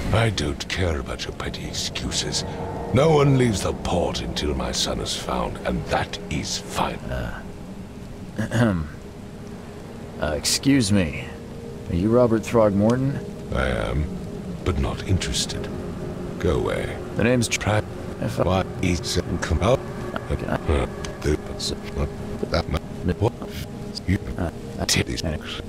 I don't care about your petty excuses. No one leaves the port until my son is found, and that is fine. Excuse me. Are you Robert Throgmorton? I am, but not interested. Go away. The name's Try. If I... What is come out? What? You take these things.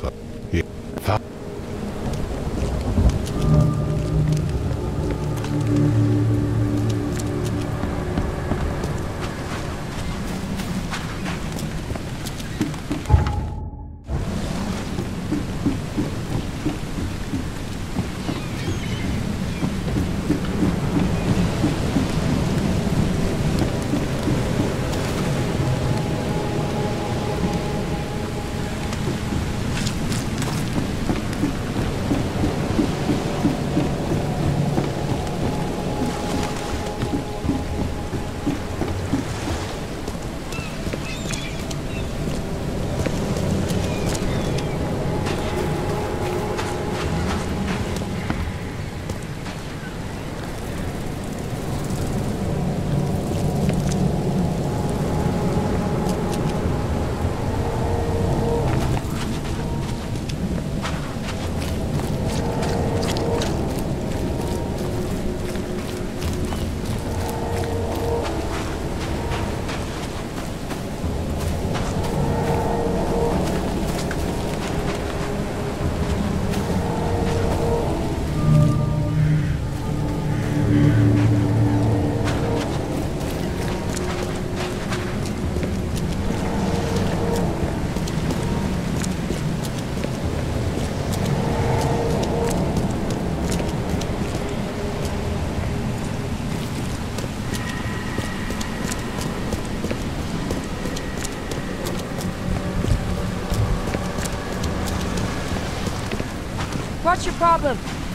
What's your problem?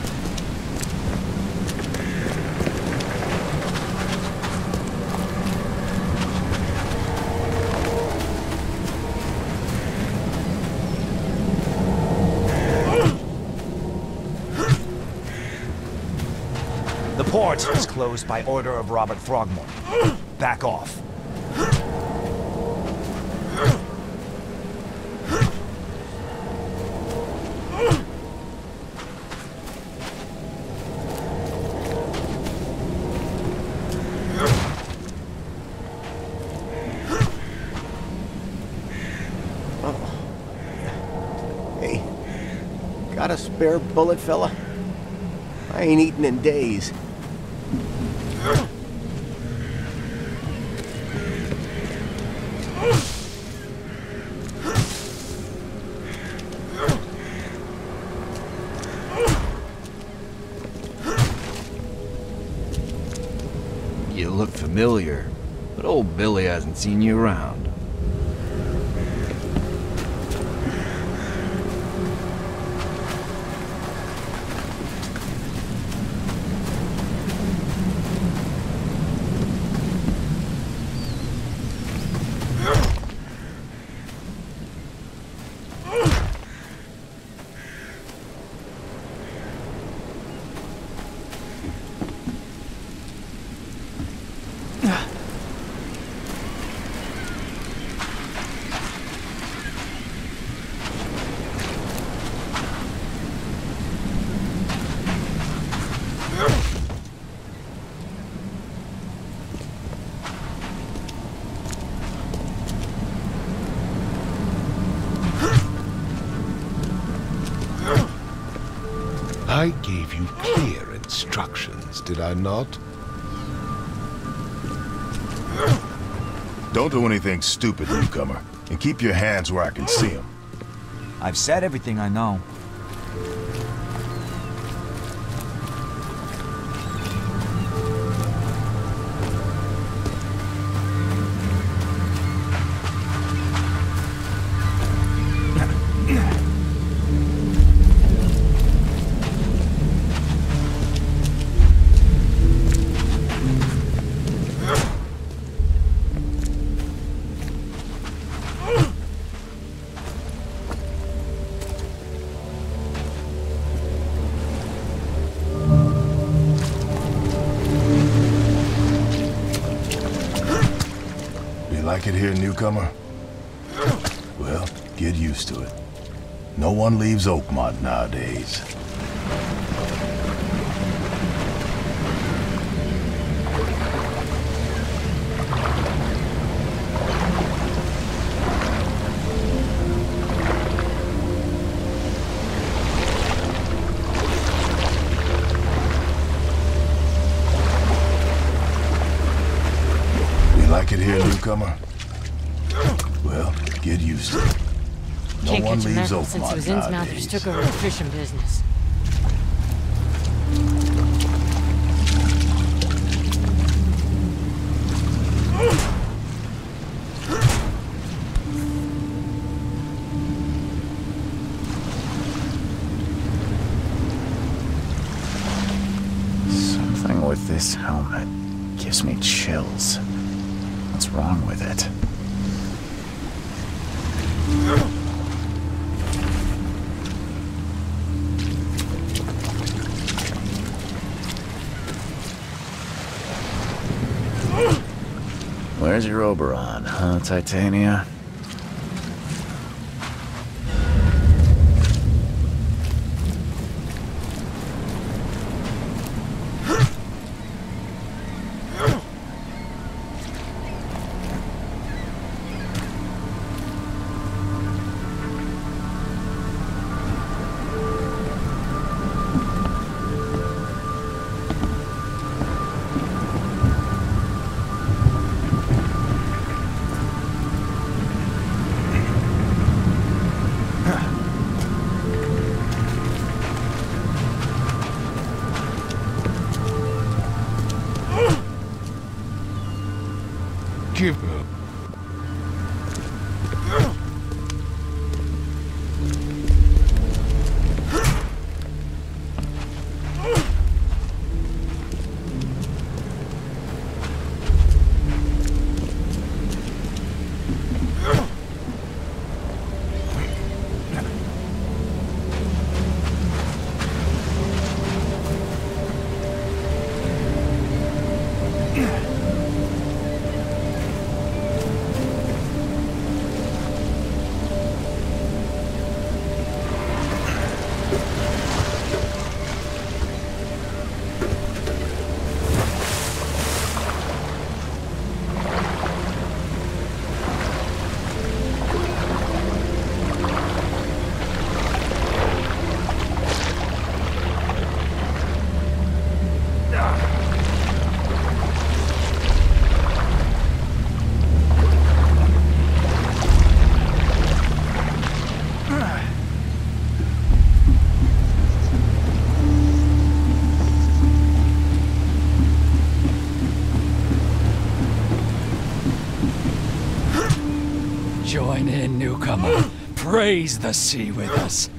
The port is closed by order of Robert Throgmorton. Back off. Hey, got a spare bullet, fella? I ain't eaten in days. You look familiar, but old Billy hasn't seen you around. I gave you clear instructions, did I not? Don't do anything stupid, newcomer, and keep your hands where I can see them. I've said everything I know. like it here, newcomer? Well, get used to it. No one leaves Oakmont nowadays. Like it here, newcomer? Well, get used to it. No Can't one catch a leaves method since Oakmont it was Innsmouthers nowadays. took over the fishing business. Something with this helmet gives me chills. What's wrong with it? Where's your Oberon, huh, Titania? Give her. Join in, newcomer. Praise the sea with us.